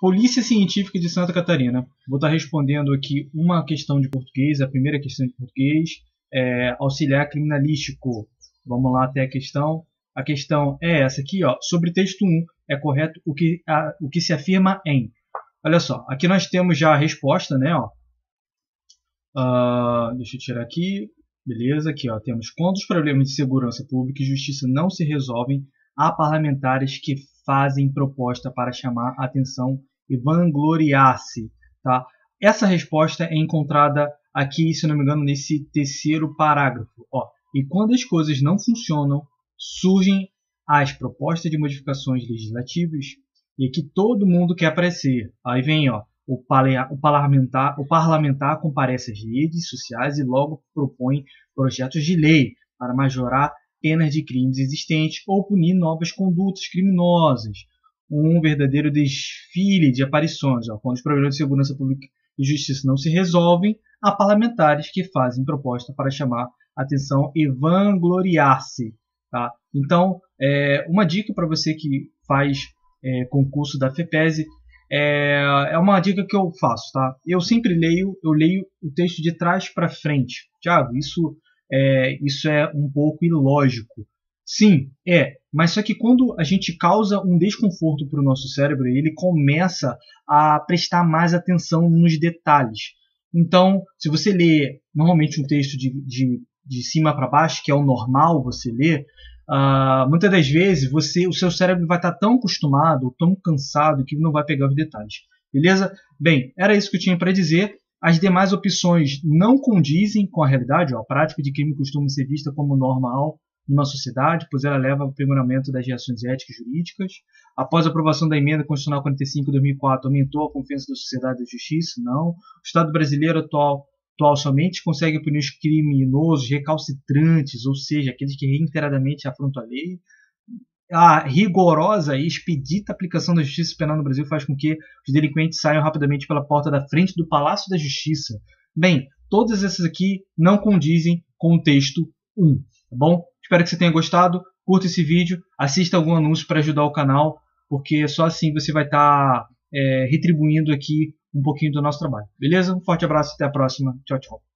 Polícia Científica de Santa Catarina. Vou estar respondendo aqui uma questão de português, a primeira questão de português, auxiliar criminalístico. Vamos lá até a questão. A questão é essa aqui, ó. Sobre texto 1, é correto o que se afirma em. Olha só, aqui nós temos já a resposta, né? Ó. Deixa eu tirar aqui. Beleza, aqui ó, temos quando os problemas de segurança pública e justiça não se resolvem, há parlamentares que fazem proposta para chamar a atenção e vangloriar-se. Tá? Essa resposta é encontrada aqui, se não me engano, nesse terceiro parágrafo. Ó. E quando as coisas não funcionam, surgem as propostas de modificações legislativas e aqui todo mundo quer aparecer. Aí vem, ó. O parlamentar comparece às redes sociais e logo propõe projetos de lei para majorar penas de crimes existentes ou punir novas condutas criminosas. Um verdadeiro desfile de aparições. Quando os problemas de segurança pública e justiça não se resolvem, há parlamentares que fazem proposta para chamar atenção e vangloriar-se. Tá? Então, uma dica para você que faz concurso da FEPESE, é uma dica que eu faço, tá? Eu sempre leio o texto de trás para frente. Tiago, isso é um pouco ilógico. Sim, mas só que quando a gente causa um desconforto para o nosso cérebro, ele começa a prestar mais atenção nos detalhes. Então, se você lê normalmente um texto de cima para baixo, que é o normal você ler, muitas das vezes o seu cérebro vai estar tão acostumado, tão cansado, que não vai pegar os detalhes. Beleza? Bem, era isso que eu tinha para dizer. As demais opções não condizem com a realidade. A prática de crime costuma ser vista como normal numa sociedade, pois ela leva ao aprimoramento das reações éticas e jurídicas. Após a aprovação da emenda constitucional 45 de 2004, aumentou a confiança da sociedade e da justiça? Não. O Estado brasileiro atual somente consegue punir os criminosos recalcitrantes, ou seja, aqueles que reiteradamente afrontam a lei. A rigorosa e expedita aplicação da justiça penal no Brasil faz com que os delinquentes saiam rapidamente pela porta da frente do Palácio da Justiça. Bem, todas essas aqui não condizem com o texto 1, tá bom? Espero que você tenha gostado, curta esse vídeo, assista algum anúncio para ajudar o canal, porque só assim você vai estar retribuindo aqui um pouquinho do nosso trabalho. Beleza? Um forte abraço e até a próxima. Tchau, tchau.